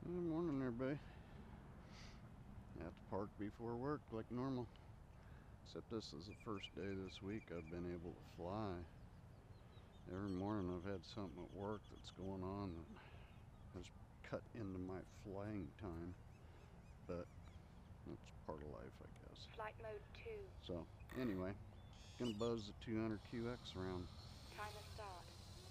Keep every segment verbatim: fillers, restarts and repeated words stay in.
Good morning, everybody. At the park before work like normal. Except this is the first day this week I've been able to fly. Every morning I've had something at work that's going on that has cut into my flying time. But that's part of life, I guess. Flight mode two. So, anyway, gonna buzz the two hundred Q X around. Timer start.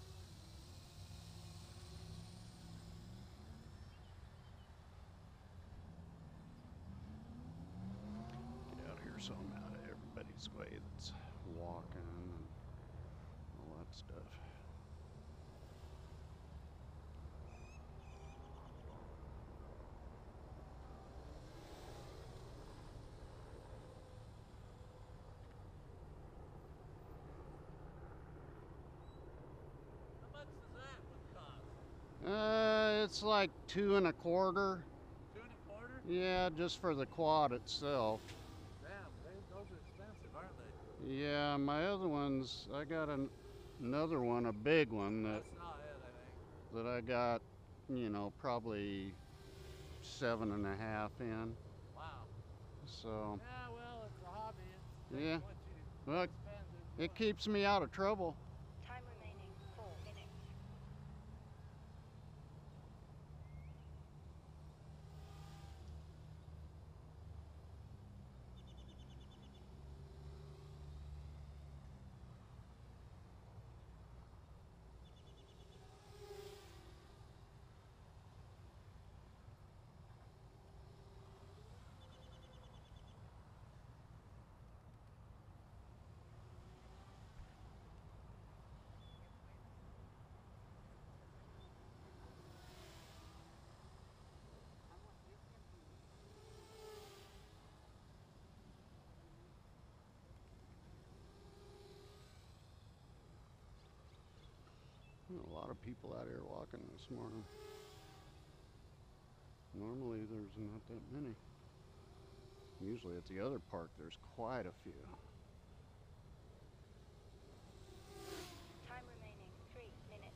Get out here so I'm out of everybody's way that's walking and all that stuff. How much does that one cost? Uh, it's like two and a quarter. Two and a quarter? Yeah, just for the quad itself. Damn, they, those are expensive, aren't they? Yeah, my other ones, I got an, another one, a big one that That's not it, I think. that I got, you know, probably seven and a half in. Wow. So Yeah, well, it's a hobby. It's yeah, what you well, spend it keeps me out of trouble. Time remaining four minutes. A lot of people out here walking this morning. Normally there's not that many. Usually at the other park there's quite a few. Time remaining three minutes.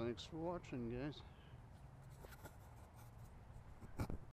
thanks for watching, guys.